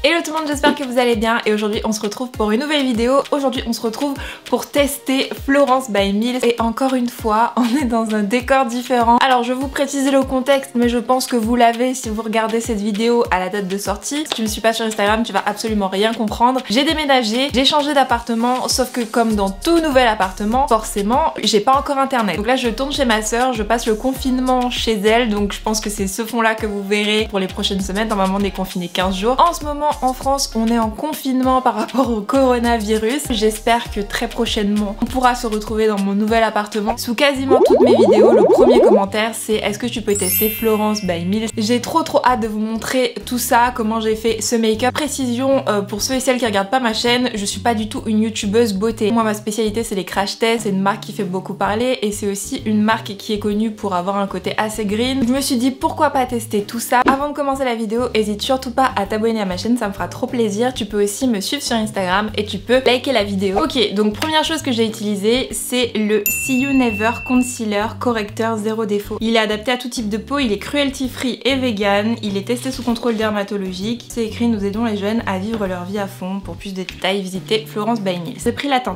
Hello tout le monde, j'espère que vous allez bien et aujourd'hui on se retrouve pour une nouvelle vidéo. Aujourd'hui on se retrouve pour tester Florence by Mills et encore une fois on est dans un décor différent. Alors je vais vous préciser le contexte mais je pense que vous l'avez si vous regardez cette vidéo à la date de sortie. Si tu me suis pas sur Instagram tu vas absolument rien comprendre. J'ai déménagé, j'ai changé d'appartement sauf que comme dans tout nouvel appartement forcément j'ai pas encore internet. Donc là je tourne chez ma soeur, je passe le confinement chez elle donc je pense que c'est ce fond là que vous verrez pour les prochaines semaines. Normalement on est confiné 15 jours. En ce moment en France on est en confinement par rapport au coronavirus. J'espère que très prochainement on pourra se retrouver dans mon nouvel appartement. Sous quasiment toutes mes vidéos le premier commentaire c'est est-ce que tu peux tester Florence by Mills. J'ai trop hâte de vous montrer tout ça, comment j'ai fait ce make-up. Précision pour ceux et celles qui regardent pas ma chaîne, je suis pas du tout une youtubeuse beauté. Moi ma spécialité c'est les crash tests, c'est une marque qui fait beaucoup parler et c'est aussi une marque qui est connue pour avoir un côté assez green. Je me suis dit pourquoi pas tester tout ça. Avant de commencer la vidéo, hésite surtout pas à t'abonner à ma chaîne, ça me fera trop plaisir. Tu peux aussi me suivre sur Instagram et tu peux liker la vidéo. Ok, donc première chose que j'ai utilisé, c'est le See You Never Concealer Correcteur Zéro Défaut. Il est adapté à tout type de peau, il est cruelty free et vegan, il est testé sous contrôle dermatologique. C'est écrit nous aidons les jeunes à vivre leur vie à fond. Pour plus de détails, visitez Florence by Mills. J'ai pris la teinte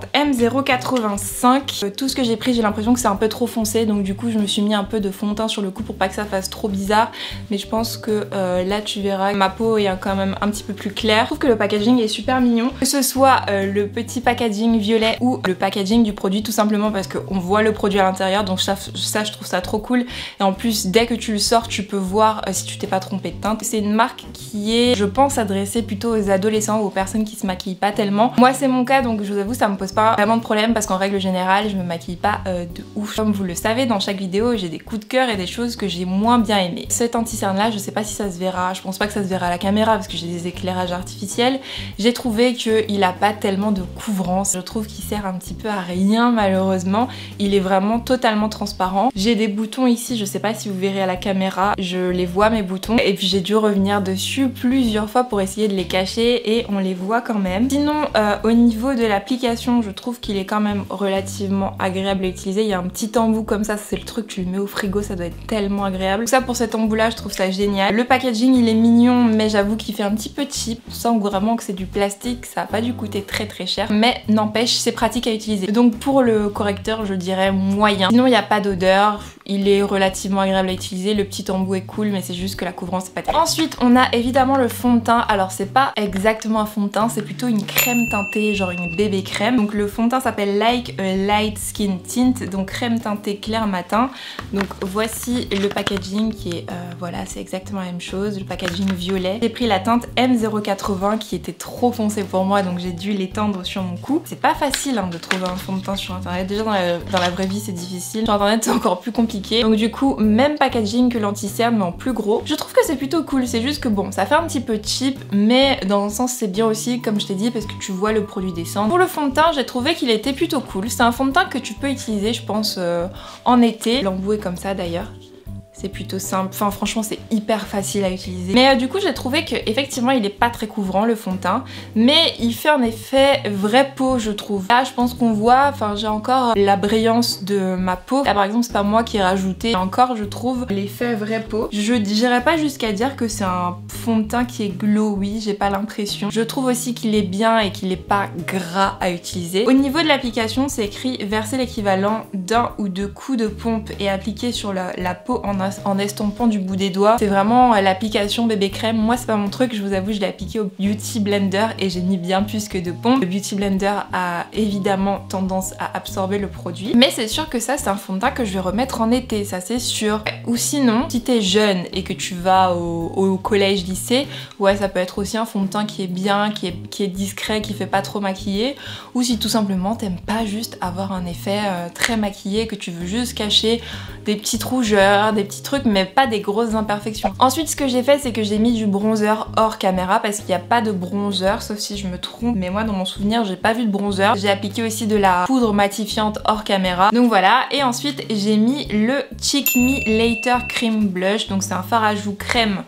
M085. Tout ce que j'ai pris, j'ai l'impression que c'est un peu trop foncé, donc du coup je me suis mis un peu de fond de teint sur le cou pour pas que ça fasse trop bizarre. Mais je pense que là tu verras ma peau est quand même un petit peu plus claire. Je trouve que le packaging est super mignon, que ce soit le petit packaging violet ou le packaging du produit, tout simplement parce qu'on voit le produit à l'intérieur, donc ça je trouve ça trop cool. Et en plus dès que tu le sors tu peux voir si tu t'es pas trompé de teinte. C'est une marque qui est je pense adressée plutôt aux adolescents ou aux personnes qui se maquillent pas tellement. Moi c'est mon cas donc je vous avoue ça me pose pas vraiment de problème parce qu'en règle générale je me maquille pas de ouf. Comme vous le savez dans chaque vidéo j'ai des coups de cœur et des choses que j'ai moins bien aimées. Cet anti-cerne là je sais pas si ça se verra, je pense pas que ça se verra à la caméra parce que j'ai des éclairages artificiels. J'ai trouvé qu'il a pas tellement de couvrance, je trouve qu'il sert un petit peu à rien malheureusement. Il est vraiment totalement transparent. J'ai des boutons ici, je sais pas si vous verrez à la caméra, je les vois mes boutons et puis j'ai dû revenir dessus plusieurs fois pour essayer de les cacher et on les voit quand même. Sinon au niveau de l'application je trouve qu'il est quand même relativement agréable à utiliser. Il y a un petit embout comme ça, c'est le truc, tu le mets au frigo, ça doit être tellement agréable. Tout ça pour cet embout là je trouve ça génial. Le packaging il est mignon mais j'avoue qu'il fait un petit peu cheap. On sent vraiment que c'est du plastique, ça a pas dû coûter très cher mais n'empêche c'est pratique à utiliser. Donc pour le correcteur je dirais moyen. Sinon il n'y a pas d'odeur, il est relativement agréable à utiliser, le petit embout est cool mais c'est juste que la couvrance c'est pas terrible. Ensuite on a évidemment le fond de teint. Alors c'est pas exactement un fond de teint, c'est plutôt une crème teintée, genre une bébé crème. Donc le fond de teint s'appelle Like a Light Skin Tint, donc crème teintée clair matin. Donc voici le packaging qui est voilà c'est exactement la même chose, le packaging violet. J'ai pris la teinte M080 qui était trop foncée pour moi donc j'ai dû l'étendre sur mon cou. C'est pas facile hein, de trouver un fond de teint sur internet, déjà dans la vraie vie c'est difficile, sur internet c'est encore plus compliqué. Donc du coup même packaging que l'anti-cerne mais en plus gros. Je trouve que c'est plutôt cool, c'est juste que bon ça fait un petit peu cheap mais dans un sens c'est bien aussi comme je t'ai dit parce que tu vois le produit descendre. Pour le fond de teint j'ai trouvé qu'il était plutôt cool, c'est un fond de teint que tu peux utiliser je pense en été. L'embout est comme ça d'ailleurs. C'est plutôt simple, enfin franchement c'est hyper facile à utiliser. Mais du coup j'ai trouvé qu'effectivement il est pas très couvrant le fond de teint, mais il fait un effet vraie peau je trouve. Là je pense qu'on voit, enfin j'ai encore la brillance de ma peau. Là par exemple c'est pas moi qui ai rajouté, encore je trouve l'effet vraie peau. Je dirais pas jusqu'à dire que c'est un fond de teint qui est glowy, j'ai pas l'impression. Je trouve aussi qu'il est bien et qu'il est pas gras à utiliser. Au niveau de l'application c'est écrit verser l'équivalent d'un ou deux coups de pompe et appliquer sur la peau en estompant du bout des doigts. C'est vraiment l'application bébé crème. Moi c'est pas mon truc, je vous avoue je l'ai appliqué au Beauty Blender et j'ai mis bien plus que de pompe. Le Beauty Blender a évidemment tendance à absorber le produit. Mais c'est sûr que ça c'est un fond de teint que je vais remettre en été, ça c'est sûr. Ou sinon, si t'es jeune et que tu vas au collège, lycée, ouais ça peut être aussi un fond de teint qui est bien, qui est discret, qui fait pas trop maquiller. Ou si tout simplement t'aimes pas juste avoir un effet très maquillé, que tu veux juste cacher des petites rougeurs, des petits trucs mais pas des grosses imperfections. Ensuite ce que j'ai fait c'est que j'ai mis du bronzer hors caméra parce qu'il n'y a pas de bronzer sauf si je me trompe mais moi dans mon souvenir j'ai pas vu de bronzer. J'ai appliqué aussi de la poudre matifiante hors caméra donc voilà. Et ensuite j'ai mis le Cheek Me Later Cream Blush, donc c'est un fard à joues crème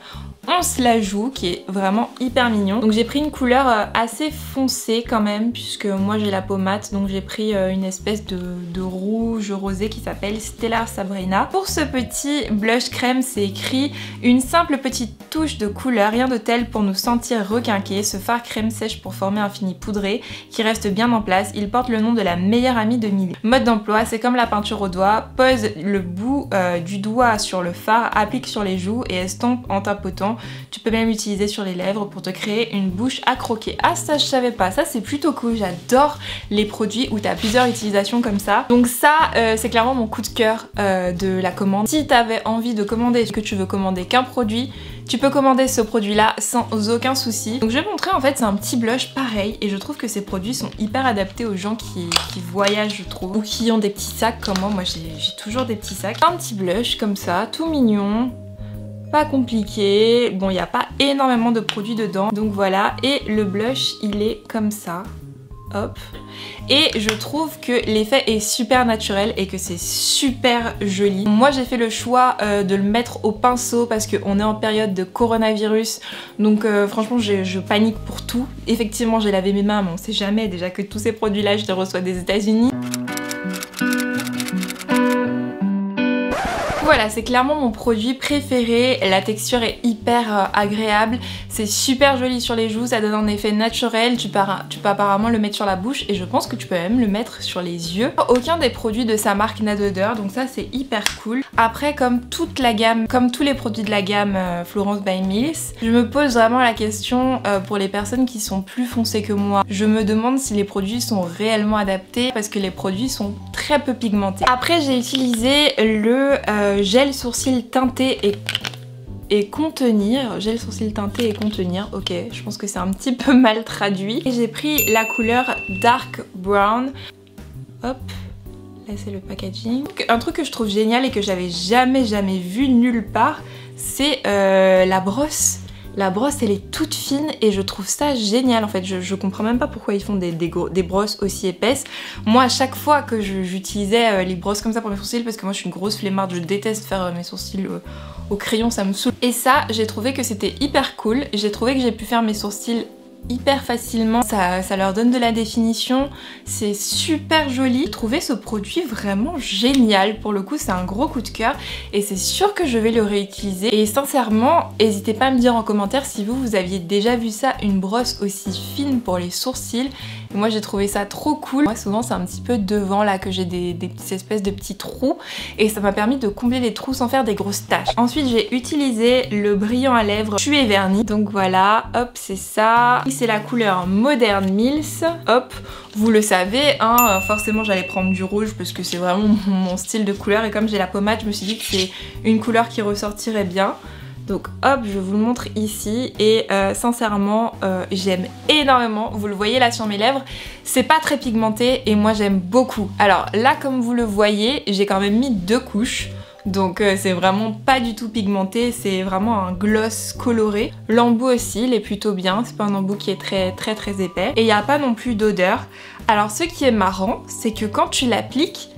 On se la joue, qui est vraiment hyper mignon. Donc j'ai pris une couleur assez foncée quand même, puisque moi j'ai la peau mate, donc j'ai pris une espèce de rouge rosé qui s'appelle Stellar Sabrina. Pour ce petit blush crème, c'est écrit une simple petite touche de couleur, rien de tel pour nous sentir requinqués. Ce fard crème sèche pour former un fini poudré qui reste bien en place. Il porte le nom de la meilleure amie de Milly. Mode d'emploi, c'est comme la peinture au doigt. Pose le bout du doigt sur le fard, applique sur les joues et estompe en tapotant. Tu peux même l'utiliser sur les lèvres pour te créer une bouche à croquer. Ah, ça je savais pas, ça c'est plutôt cool. J'adore les produits où tu as plusieurs utilisations comme ça. Donc ça c'est clairement mon coup de cœur de la commande. Si tu avais envie de commander, que tu veux commander qu'un produit, tu peux commander ce produit là sans aucun souci. Donc je vais montrer, en fait c'est un petit blush pareil et je trouve que ces produits sont hyper adaptés aux gens qui voyagent, je trouve, ou qui ont des petits sacs comme moi. Moi j'ai toujours des petits sacs. Un petit blush comme ça, tout mignon, pas compliqué. Bon, il n'y a pas énormément de produits dedans, donc voilà. Et le blush il est comme ça. Hop. Et je trouve que l'effet est super naturel et que c'est super joli. Moi j'ai fait le choix de le mettre au pinceau parce qu'on est en période de coronavirus, donc franchement je panique pour tout. Effectivement j'ai lavé mes mains, mais on sait jamais, déjà que tous ces produits là je les reçois des États-Unis. Voilà, c'est clairement mon produit préféré, la texture est hyper agréable, c'est super joli sur les joues, ça donne un effet naturel, tu peux apparemment le mettre sur la bouche et je pense que tu peux même le mettre sur les yeux. Aucun des produits de sa marque n'a d'odeur, donc ça c'est hyper cool. Après, comme toute la gamme, comme tous les produits de la gamme Florence by Mills, je me pose vraiment la question pour les personnes qui sont plus foncées que moi. Je me demande si les produits sont réellement adaptés parce que les produits sont très peu pigmentés. Après j'ai utilisé le gel sourcil teinté et contenir, gel sourcil teinté et contenir, ok, je pense que c'est un petit peu mal traduit. Et j'ai pris la couleur Dark Brown, hop, là c'est le packaging. Un truc que je trouve génial et que j'avais jamais vu nulle part, c'est la brosse. La brosse elle est toute fine et je trouve ça génial en fait, je comprends même pas pourquoi ils font des brosses aussi épaisses. Moi à chaque fois que j'utilisais les brosses comme ça pour mes sourcils, parce que moi je suis une grosse flemmarde, je déteste faire mes sourcils au crayon, ça me saoule. Et ça j'ai trouvé que c'était hyper cool, j'ai trouvé que j'ai pu faire mes sourcils hyper facilement, ça leur donne de la définition, c'est super joli. J'ai trouvé ce produit vraiment génial, pour le coup c'est un gros coup de cœur et c'est sûr que je vais le réutiliser. Et sincèrement, n'hésitez pas à me dire en commentaire si vous aviez déjà vu ça, une brosse aussi fine pour les sourcils. Et moi j'ai trouvé ça trop cool. Moi souvent c'est un petit peu devant là que j'ai des petites espèces de petits trous et ça m'a permis de combler les trous sans faire des grosses taches. Ensuite j'ai utilisé le brillant à lèvres tué vernis, donc voilà, hop c'est ça. C'est la couleur Modern Mills, hop, vous le savez, hein, forcément j'allais prendre du rouge parce que c'est vraiment mon style de couleur et comme j'ai la pommade je me suis dit que c'est une couleur qui ressortirait bien. Donc hop, je vous le montre ici et sincèrement j'aime énormément, vous le voyez là sur mes lèvres, c'est pas très pigmenté et moi j'aime beaucoup. Alors là comme vous le voyez, j'ai quand même mis 2 couches. Donc c'est vraiment pas du tout pigmenté, c'est vraiment un gloss coloré. L'embout aussi, il est plutôt bien, c'est pas un embout qui est très épais. Et il n'y a pas non plus d'odeur. Alors ce qui est marrant, c'est que quand tu l'appliques,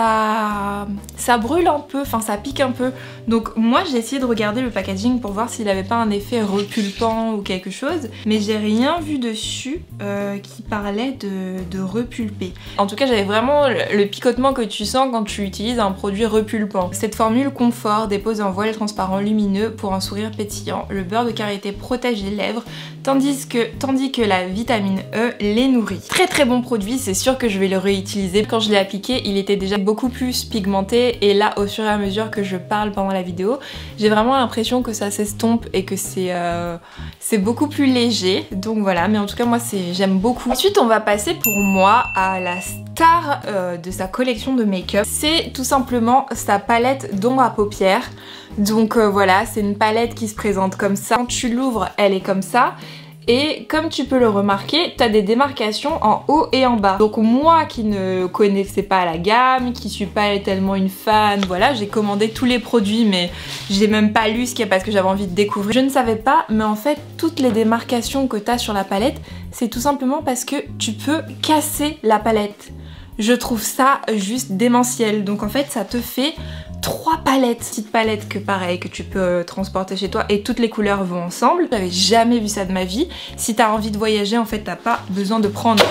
ça brûle un peu, enfin ça pique un peu. Donc moi j'ai essayé de regarder le packaging pour voir s'il avait pas un effet repulpant ou quelque chose, mais j'ai rien vu dessus qui parlait de repulper. En tout cas j'avais vraiment le picotement que tu sens quand tu utilises un produit repulpant. Cette formule confort dépose un voile transparent lumineux pour un sourire pétillant. Le beurre de karité protège les lèvres tandis que la vitamine E les nourrit. Très bon produit, c'est sûr que je vais le réutiliser. Quand je l'ai appliqué, il était déjà beaucoup plus pigmenté et là au fur et à mesure que je parle pendant la vidéo, j'ai vraiment l'impression que ça s'estompe et que c'est beaucoup plus léger. Donc voilà, mais en tout cas moi j'aime beaucoup. Ensuite on va passer pour moi à la star de sa collection de make-up. C'est tout simplement sa palette d'ombre à paupières. Donc voilà, c'est une palette qui se présente comme ça. Quand tu l'ouvres, elle est comme ça. Et comme tu peux le remarquer, tu as des démarcations en haut et en bas. Donc moi qui ne connaissais pas la gamme, qui suis pas tellement une fan, voilà, j'ai commandé tous les produits mais j'ai même pas lu ce qu'il y a parce que j'avais envie de découvrir. Je ne savais pas, mais en fait toutes les démarcations que tu as sur la palette, c'est tout simplement parce que tu peux casser la palette. Je trouve ça juste démentiel. Donc en fait ça te fait 3 palettes, petites palettes que pareil que tu peux transporter chez toi et toutes les couleurs vont ensemble. J'avais jamais vu ça de ma vie. Si t'as envie de voyager, en fait t'as pas besoin de prendre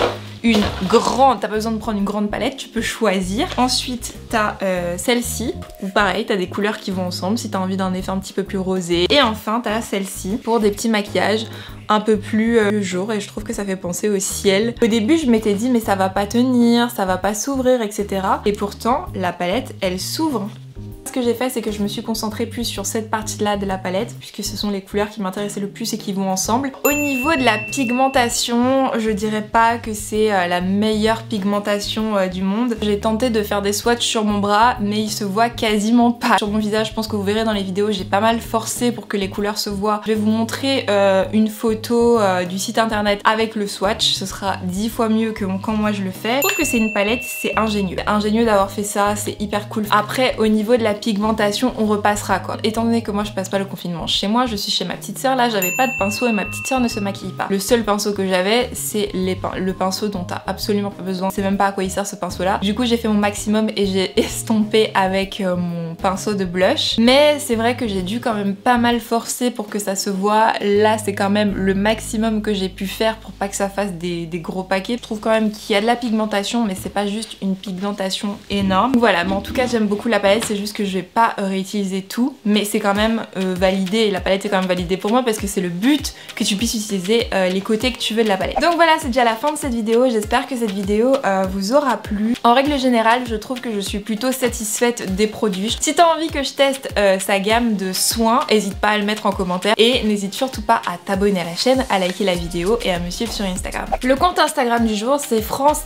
t'as pas besoin de prendre une grande palette, tu peux choisir. Ensuite t'as celle-ci où pareil t'as des couleurs qui vont ensemble si t'as envie d'un effet un petit peu plus rosé. Et enfin t'as celle-ci pour des petits maquillages un peu plus jour, et je trouve que ça fait penser au ciel. Au début je m'étais dit mais ça va pas tenir, ça va pas s'ouvrir, etc. Et pourtant la palette elle s'ouvre. Ce que j'ai fait, c'est que je me suis concentrée plus sur cette partie-là de la palette, puisque ce sont les couleurs qui m'intéressaient le plus et qui vont ensemble. Au niveau de la pigmentation, je dirais pas que c'est la meilleure pigmentation du monde. J'ai tenté de faire des swatchs sur mon bras, mais il se voit quasiment pas. Sur mon visage, je pense que vous verrez dans les vidéos, j'ai pas mal forcé pour que les couleurs se voient. Je vais vous montrer une photo du site internet avec le swatch. Ce sera 10 fois mieux que quand moi je le fais. Je trouve que c'est une palette, c'est ingénieux. Ingénieux d'avoir fait ça, c'est hyper cool. Après, au niveau de la pigmentation, on repassera quoi. Étant donné que moi je passe pas le confinement chez moi, je suis chez ma petite sœur, là j'avais pas de pinceau et ma petite sœur ne se maquille pas. Le seul pinceau que j'avais c'est le pinceau dont t'as absolument pas besoin, c'est même pas à quoi il sert ce pinceau là. Du coup j'ai fait mon maximum et j'ai estompé avec mon pinceau de blush, mais c'est vrai que j'ai dû quand même pas mal forcer pour que ça se voit. Là c'est quand même le maximum que j'ai pu faire pour pas que ça fasse des gros paquets. Je trouve quand même qu'il y a de la pigmentation, mais c'est pas juste une pigmentation énorme. Voilà, mais en tout cas j'aime beaucoup la palette, c'est juste que je vais pas réutiliser tout, mais c'est quand même validé, et la palette est quand même validée pour moi parce que c'est le but que tu puisses utiliser les côtés que tu veux de la palette. Donc voilà, c'est déjà la fin de cette vidéo, j'espère que cette vidéo vous aura plu. En règle générale, je trouve que je suis plutôt satisfaite des produits. Si t'as envie que je teste sa gamme de soins, n'hésite pas à le mettre en commentaire et n'hésite surtout pas à t'abonner à la chaîne, à liker la vidéo et à me suivre sur Instagram. Le compte Instagram du jour c'est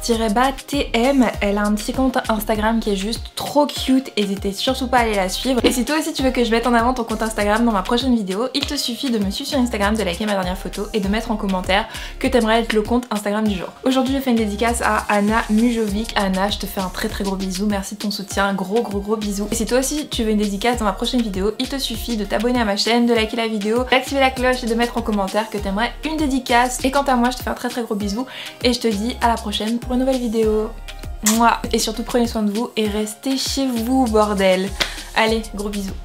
France-TM, elle a un petit compte Instagram qui est juste trop cute, n'hésitez surtout pas à aller la suivre. Et si toi aussi tu veux que je mette en avant ton compte Instagram dans ma prochaine vidéo, il te suffit de me suivre sur Instagram, de liker ma dernière photo et de mettre en commentaire que t'aimerais être le compte Instagram du jour. Aujourd'hui je fais une dédicace à Anna Mujovic. Anna, je te fais un très gros bisou, merci de ton soutien, gros bisou. Et si toi aussi tu veux une dédicace dans ma prochaine vidéo, il te suffit de t'abonner à ma chaîne, de liker la vidéo, d'activer la cloche et de mettre en commentaire que t'aimerais une dédicace. Et quant à moi, je te fais un très gros bisou et je te dis à la prochaine pour une nouvelle vidéo. Mouah. Et surtout prenez soin de vous et restez chez vous bordel. Allez, gros bisous.